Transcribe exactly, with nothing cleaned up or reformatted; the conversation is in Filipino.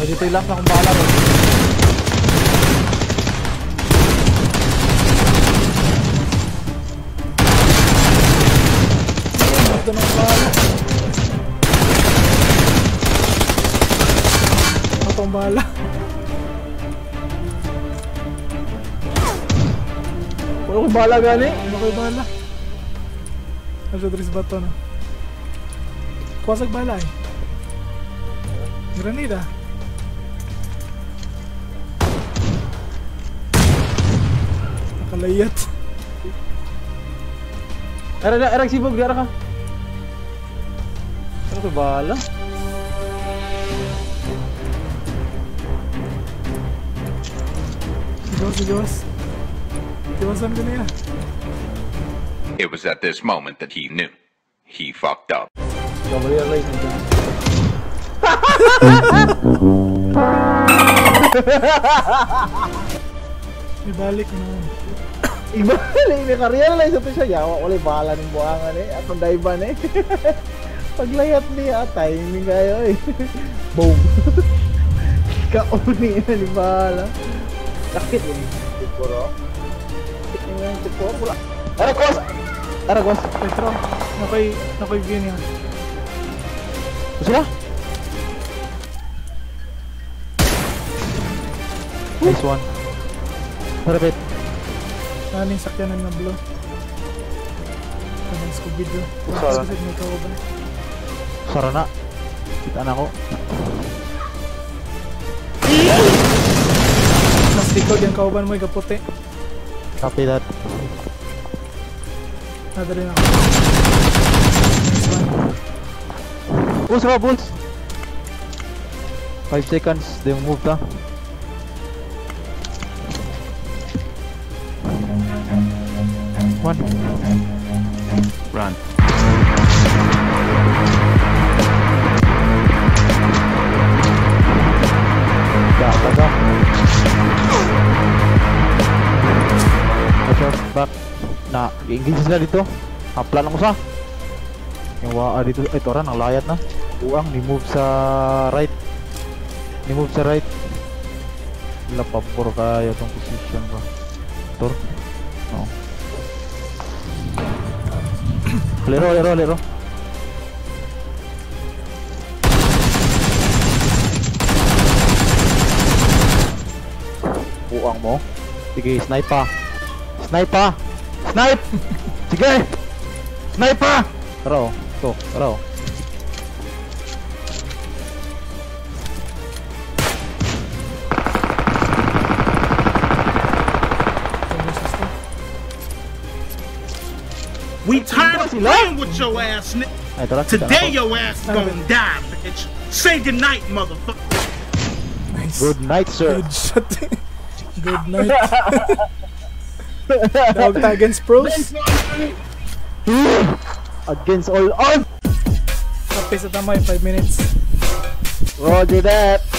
Ay, dito yung lap na kung bahala rin. Ito na kung bahala. Ito kung bahala. Wala kong bahala gali. Wala kong bahala. Nasa Dries bato na. Kuwasag bala eh. Granada. Nakalayat. Era na, era sibog, gara ka. Ano ko bala? Sigawas, sigawas. Sigawasan ko niya. It was at this moment that he knew. He fucked up. Gabriel Lite nandiyan. Ibalik na. Ibalik, may ka-realize ito siya. Yawa, wala bahala ng buhangan eh. Atong daiban eh. Paglayat niya, timing kayo eh. Boom. Kauni na ni bahala. Sakit yun. Siguro. Sakit niya yung siguro. Wala. Aragos! Aragos! Petro, nakoy, nakoy view niya. Sila? Nice one. Perfect. Nanin sakyanan na blow. Kanang Scooby Doo. Sara. May kauban. Sara na. Kita na ako. Mas likod yung kauban mo, ikaputi. Copy that. Nadali na ako. Nice one. Bulls ka, bulls! five seconds, they move ta. One. Run. Back, back, back. Back. Na, i-engage sila dito. Hapla lang ko sa. Yung waa dito, ito rin, ang layat na. Buang, ni-move sa right. Ni-move sa right. Wala pabor kaya itong position ko. Tor? Oo. Lero, lero, lero. Buang mo. Sige, snipe pa. Snipe pa! Snipe! Sige! Snipe pa! Tara o. Ito, tara o. We tired of playing with your ass, nigga. Ay, tara, Today your ass is gonna die, bitch. Say goodnight, motherfucker. Nice. Good night, sir. Good shot. Good night. Dog tag against pros. Against all odds. Tapos sa tama yung five minutes. Roger that.